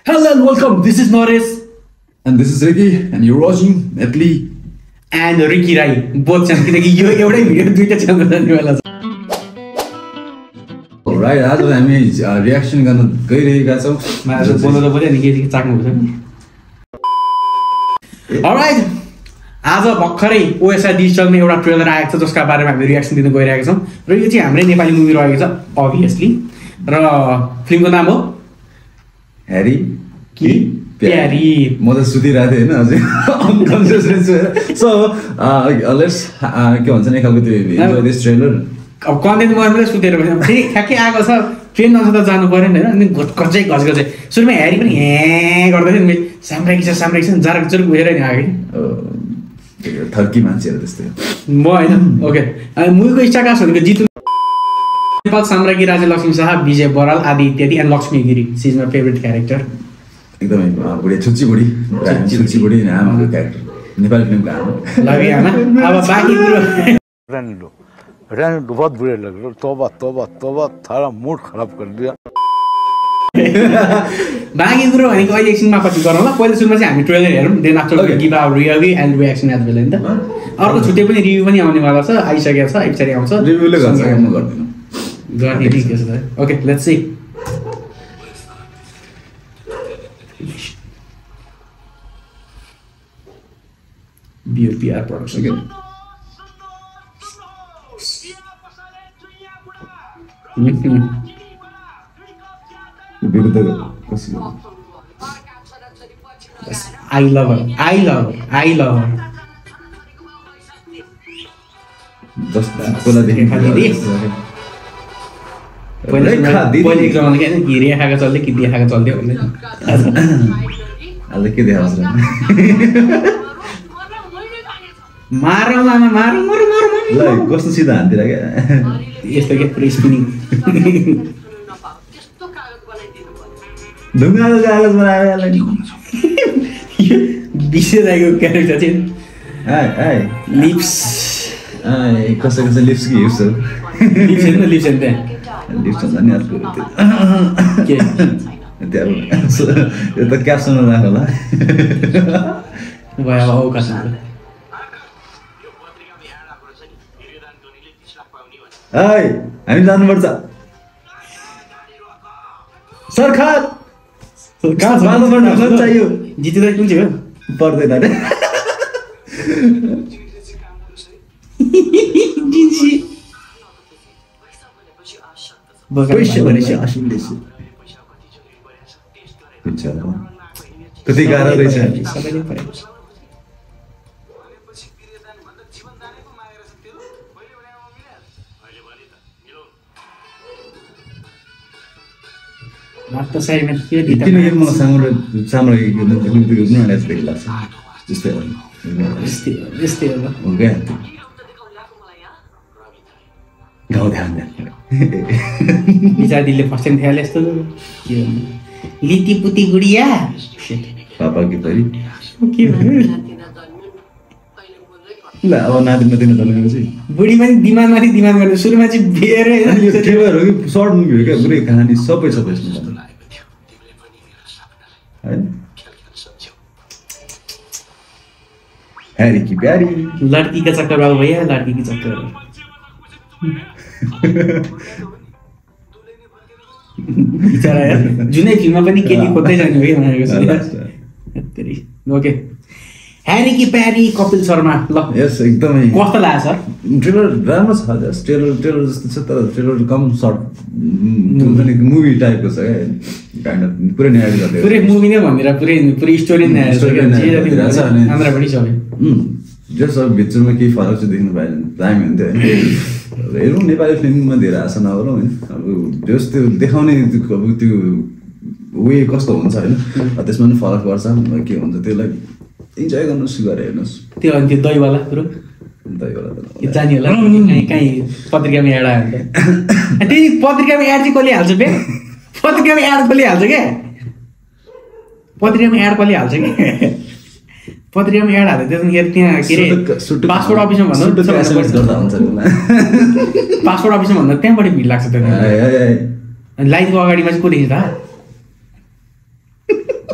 Hello and welcome. This is Naresh. And this is Raee, and you're watching Neply. And Ricky Raee. Both छन् किनकि यो एउटै video दुईटा channel जानेवाला छ. Alright, आज हामी रियाक्सन गर्न गइरहेका छौं. आज बोल्नु त पर्यो नि के चाख्नु पर्छ नि. Alright. आज भर्खरै ओएसआई डिजिटलमा एउटा ट्रेलर आएको छ जसका बारेमा हामी रियाक्सन दिन गइरहेका छौं र यो चाहिँ हाम्रै नेपाली मुभी रहेको छ obviously र फिल्मको नाम हो ह्यारी कि प्यारी. म त सुतिरहेको थिएँ हैन अझै अनकन्सियस छु. सो लेट्स के भन्छ नि खालको त्यो एन्जॉय दिस ट्रेलर. अब कन्टेन्ट मात्रै सुतेर बस्यो फेरि ठ्याक्कै आएको छ ट्रेन नछ त जानु पर्यो नि हैन. अनि घचघचै घचघचै सुरुमा ह्यारी पनि हे गर्दै थियो नि साम्रागी छ जारक जुरक उठेर नि आयो कि थर्की मान्छेहरु त्यस्तै म हैन. ओके मुभीको स्टारकास्ट भनेको जितु नेपाल साम्रागी राजा लक्ष्मी शाह विजय बराल आदि इत्यादि and Laxmi Giri. She is my favourite character. एकदमै बुढी छुच्ची बुढी आमाको क्यारेक्टर नेपाली फिल्मको आमा लगी आमा. अब बाँकी कुरो रहने बहुत बुरे लग रहे. तौबा तौबा तौबा थारा मूड खराब कर दिया. बाँकी कुरो भनेको अहिले एकछिनमा पछि गरौँ ल. पहिलो सुरुमा चाहिँ हामी ट्रेलर हेरौँ then after give our review and reaction as well हैन त. अर्को छुट्टै पनि रिभ्यू पनि आउनेवाला छ. आइसकेको छ पछाडि आउँछ रिभ्यूले गर्छ म गर्दिन गर्ने ठिक छ त. Okay let's see. BPR production again. I love her. Just कोला देखि पहिले एक्जाममा के कि रेखाको चल्दै कि देखाको चल्दै भन्दै आज के देखाउँछ मारौ आमा मारौ ल कस्तो सिधा हान्दिरा के यस्तो के पुरै स्पिनिङ ढुङ्गाको कागज बनाएर बिसेको क्यारेक्टर चाहिँ लिप्स कसै लिप्स कि हिप्स लिप्स हैन त्यहाँ लिप्स भन्दा नि अर्को के त्यहाँ यो त क्याप्सन राख होला भयो अब औकास हामी जानुपर्छ सरकार चाहियो. जितु दाइ कुन चाहिँ हो पर्दैन अरे कति गाह्रो रहेछ. मात्र साइडमा के दिता किन मलाई साम्रागीको नृत्य जस्तो लाग्छ जस्तै हो यस्तै हो हो क्या गाउँ ध्यान बिचारीले फर्स्ट टाइम थिहाले यस्तो के लितीपुती गुडिया पापा कि परी के भन्नु ल अब नातिमा दिन चलेपछि बुढी पनि दिमागमाथि दिमाग गर्ने सुरुमा चाहिँ बेरे यो ट्रेलर हो कि सर्ट मुभी हो क्या पुरै कहानी सबै यसमा हैन. ह्यारी की प्यारी लड़की का चक्कर बाबू भैया लड़की की चक्कर बिचारा यार जुनै फिल्ममा पनि केटी खोज्दै जाने हो कि भनेको. ओके ह्यारी की प्यारी कपिल शर्मा ल यस एकदमै कस्तो लाग्छ सर ट्रेलर राम्रो छ. जस्ट ट्रेलर जस्तो छ तर ट्रेलर कम सर्ट मुभी टाइपको छ क्या काइन्ड अफ पुरै न्याय गर्दै पुरै मुभी नै भनेर पुरै स्टोरी नै आन्द्रा पनि सबै जस्ट अब भित्रमा केही फरक चाहिँ देख्नु पाएन दामी हुन्थ्यो होइन. हेरौँ नेपाली फिल्ममा धेरै आशा नगरौँ होइन. अब जस त्यो देखाउने अब त्यो वे कस्तो हुन्छ होइन त्यसमा पनि फरक पर्छ के हुन्छ त्यसलाई इन्जोय गर्नुहोस् गरेर हेर्नुहोस्. त्यो अनि त्यो दहीवाला कुरो दहीवाला त जाने होला कहीँ पत्रिकामा एड आयो भने त्यही पत्रिकामा एड चाहिँ कसले हाल्छ बे पत्रिकामा एड कसले हाल्छ क्या पत्रिकामा एड कसले हाल्छ क्या पत्रिकामा एड हाल्दा त्यहाँ के अरे पासपोर्ट अफिसमा भन्दा पासपोर्ट अफिसमा भन्दा त्यहाँबाट भिड लाग्छ त्यहाँ लाइनको अगाडिमा चाहिँ को देखिन्छ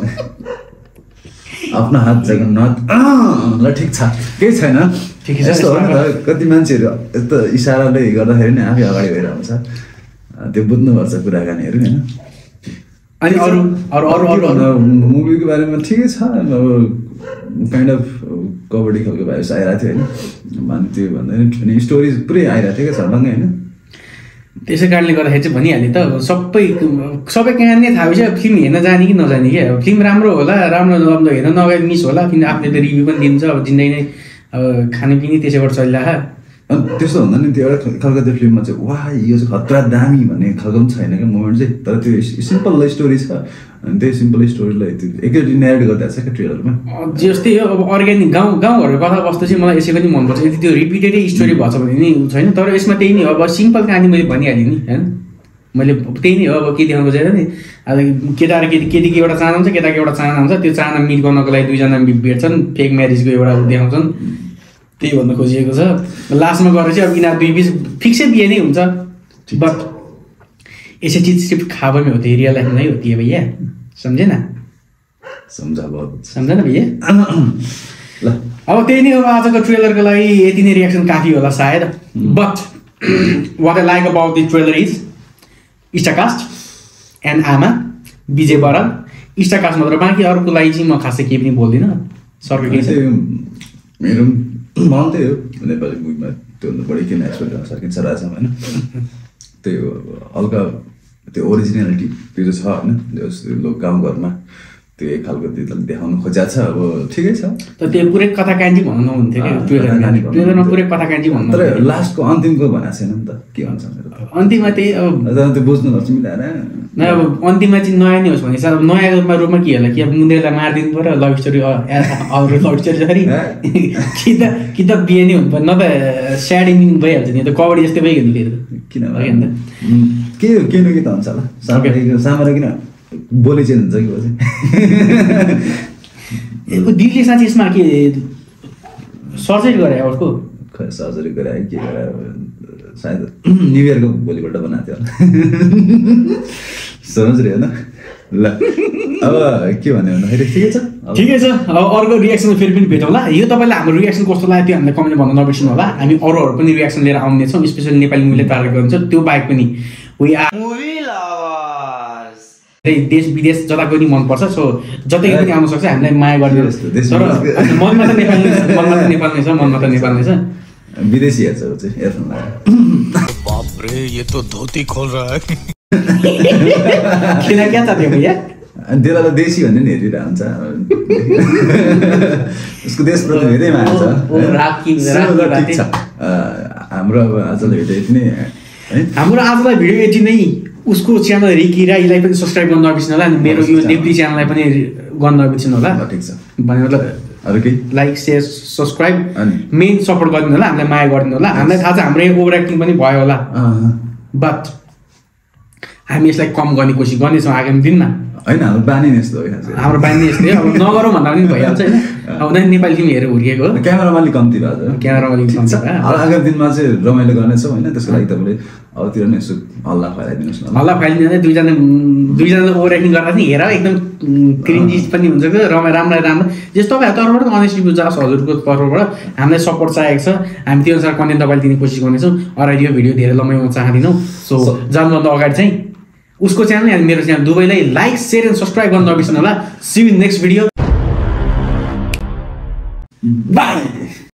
आफ्नो हात जगन्नाथ ल ठिक छ केही छैन ठिकै छ, यस्तो हो नि त कति मान्छेहरू यस्तो इसाराले गर्दाखेरि नि आफै अगाडि भएर आउँछ त्यो बुझ्नुपर्छ कुराकानीहरू होइन अनि अरू मुभीको बारेमा ठिकै छ अब काइन्ड अफ कबड्डी खालको भाइस आइरहेको थियो होइन माने त्यो भन्दा नि स्टोरी पुरै आइरहेको थियो क्या झर्लङ्गै होइन त्यसै कारणले गर्दाखेरि चाहिँ भनिहालेँ त सबै कहानी नै थाहा भइसक्यो फिल्म हेर्न जाने कि नजाने क्या अब फिल्म राम्रो होला राम्रो नराम्रो हेर्न नगए मिस होला किन आफूले त रिभ्यू पनि दिन्छ अब जिन्दगी नै अब खानपिनी त्यसैबाट चलिरहेको अनि त्यस्तो भन्दा नि त्यो एउटा खालको त्यो फिल्ममा चाहिँ वाह यो चाहिँ खतरा दामी भन्ने खालको पनि छैन क्या मोमेन्ट चाहिँ तर त्यो सिम्पल स्टोरी छ अनि त्यही सिम्पल स्टोरीलाई त्यो एकैचोटि न्यारेट गरिदिएको छ क्या ट्रेलरमा जस्तै हो अब अर्ग्यानिक गाउँघरको कथा वस्तु चाहिँ मलाई यसै पनि मनपर्छ यदि त्यो रिपिटेडै स्टोरी भएको छ भने नि छैन तर यसमा त्यही नै हो अब सिम्पल कहानी मैले भनिहालेँ नि होइन मैले त्यही नै हो अब के देखाउनु खोजेर नि अब केटा र केटीको एउटा चाहना हुन्छ केटाको एउटा चाहना हुन्छ त्यो चाहना मिट गर्नको लागि दुईजना भेट्छन् फेक म्यारेजको एउटा देखाउँछन् त्यही भन्नु खोजिएको छ लास्टमा गएर चाहिँ अब यिनीहरू दुई बिच फिक्सै बिहे नै हुन्छ बट ऐसे चीज सिर्फ खाबा में होती है रियल लाइफ में नहीं होती है भैया समझे ना समझा ना भैया अब त्यही नै हो आजको ट्रेलरको लागि यति नै रियाक्सन काफी होला सायद but what I like about the trailer is star cast and आमा विजय बराल स्टारकास्ट मात्र बाँकी अरूको लागि चाहिँ म खासै केही पनि बोल्दिनँ सरको केही छ मेरो मन त्यही हो नेपाली मुभीमा त्योभन्दा बढी किन एक्सपेक्ट गर्न सकिन्छ रहेछ होइन त्यही हो हल्का त्यो ओरिजिनालिटी त्यो चाहिँ छ होइन गाउँघरमा त्यो एक खालको त्यो देखाउनु खोजेको छ अब ठिकै छ तर त्यो पुरै कथा कान्छी भन्नु नहुन्थ्यो क्या ट्रेलरमा पुरै कथा कान्छी भन्नु तर लास्टको अन्तिमको भनेको छैन नि त के भन्छ मेरो अन्तिममा त्यही अब त्यो बुझ्नुपर्छ मिलाएर न अब अन्तिममा चाहिँ नयाँ नै होस् भने अब नयाँ रूपमा के होला कि अब मुन्देलाई मारिदिनु पऱ्यो लभ स्टोरी अरू लभ स्टोरी सरी कि त बिहे नै हुनु पर्यो न त स्याड इन्डिङ भइहाल्छ नि त कबड्डी जस्तै भइगयो नि फेरि किन के न के त हुन्छ होला सामरा किन बोली चेन्ज हुन्छ कि दिदीले साँच्ची यसमा के सर्जरी गरे अर्को खै सर्जरी गरे के गरे सायद न्यु इयरको भोलिपल्ट बनाएको थियो समझ रहे होइन ल अब के भन्यो भन्दाखेरि ठिकै छ अब अर्को रियाक्सन फेरि पनि भेटौँला यो तपाईँलाई हाम्रो रियाक्सन कस्तो लाग्यो त्यो हामीलाई कमेन्ट भन्न नबिर्सिनु होला हामी अरूहरू पनि रियाक्सन लिएर आउने छौँ स्पेसली नेपाली मुभीले टार्गेट गर्नुहुन्छ त्यो बाहेक पनि देश विदेश जता पनि मनपर्छ सो जतै पनि आउन सक्छ हामीलाई माया गरिदिनु तर मनमा त नेपाल नै छ मनमा त नेपाल नै छ विदेशी हेर्छ चाहिँ हेर्नु बाप रे ये तो धोती खोल रहा है किन क्या छ त्यो भैया अनि त्यसलाई देशी भन्ने नि हेरिरहेको हुन्छ उसको देशप्रति धेरै माया छ ठिक छ हाम्रो अब आजलाई भेटे यति नै हाम्रो आजलाई भिडियो यति नै उसको च्यानल रिकी राईलाई पनि सब्सक्राइब गर्न नबिर्सिनु होला अनि मेरो यो नेप्ली च्यानललाई पनि गर्न नबिर्सिनु होला ठिक छ भने मतलब अरू केही लाइक सेयर सब्सक्राइब मेन सपोर्ट गरिदिनु होला हामीलाई माया गरिदिनु होला हामीलाई थाहा छ हाम्रो ओभर एक्टिङ पनि भयो होला बट हामी यसलाई कम गर्ने कोसिस गर्नेछौँ आगामी दिनमा होइन हाम्रो बानी नै यस्तो हाम्रो बानी नै यस्तै अब नगरौँ भन्दा पनि भइहाल्छ होइन अब उनीहरू नेपाली फिल्म हेरेर हुर्किएको हो क्यामेरामा अलिक कम्ती भएको छ क्यामेरामा अलिक कम्ती भयो आगामी दिनमा चाहिँ रमाइलो गर्नेछौँ होइन त्यसको लागि तपाईँले अरूतिर नै यसो हल्ला फैलाइदिनुहोस् न हल्ला फैलिदिँदा दुईजनाले ओभर एक्टिङ गर्दा पनि हेर एकदम क्रिन्जी पनि हुन्छ कि राम्रो जस्तो तपाईँहरूको तर्फबाट अनेस्टली बुझाओस् हजुरको तर्फबाट हामीलाई सपोर्ट चाहिएको छ हामी त्यो अनुसार कन्टेन्ट तपाईँले दिने कोसिस गर्नेछौँ अगाडि यो भिडियो धेरै लम्बाइमा चाहँदैनौँ सो जानुभन्दा अगाडि चाहिँ उसको च्यानल अनि मेरो च्यानल दुवैलाई लाइक सेयर एन्ड सब्सक्राइब गर्न नबिर्सनु होला see you in next video by